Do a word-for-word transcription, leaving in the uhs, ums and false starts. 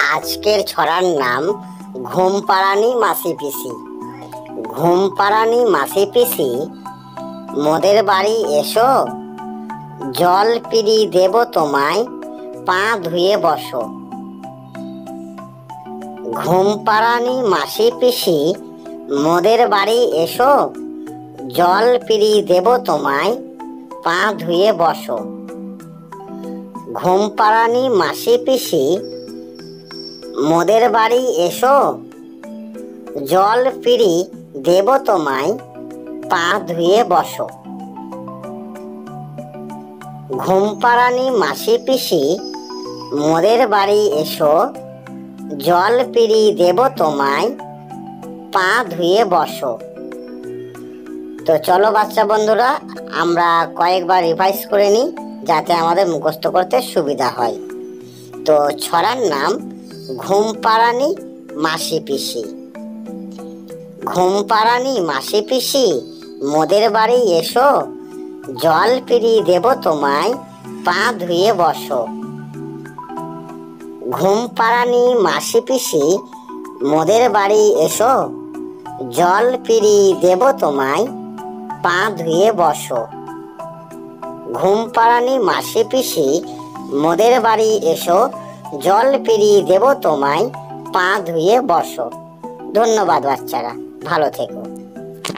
আজকের ছড়ার নাম ঘুমপাড়ানি মাসি পিসি। ঘুমপাড়ানি মাসি পিসি মোদের বাড়ি এসো, জল পিড়ি দেব তোমায়, পা ধুয়ে বসো। ঘুমপাড়ানি মাসি পিসি মোদের বাড়ি এসো, জল পিড়ি দেব তোমায়, পা ধুয়ে বসো। ঘুমপাড়ানি মাসি পিসি মোদের বাড়ি এসো, জল পিড়ি দেব তোমায়, পা ধুয়ে বসো। ঘুমপাড়ানি মাসি পিসি মোদের বাড়ি এসো, জল পিড়ি দেব তোমায়, পা ধুয়ে বসো। তো চলো বাচ্চা বন্ধুরা, আমরা কয়েকবার রিভাইজ করে নিই যাতে আমাদের মুখস্থ করতে সুবিধা হয়। তো ছড়ার নাম ঘুমপাড়ানি মাসি পিসি। ঘুমপাড়ানি মাসি পিসি মোদের বাড়ি এসো, জল পিড়ি দেব তোমায়, পা ধুয়ে বসো। ঘুমপাড়ানি মাসি পিসি মোদের বাড়ি এসো, জল পিড়ি দেব তোমায়, পা ধুয়ে বসো। ঘুমপাড়ানি মাসি পিসি মোদের বাড়ি এসো, জল পিড়ি দেব তোমায়, পা ধুয়ে বসো। ধন্যবাদ বাচ্চারা, ভালো থেকো।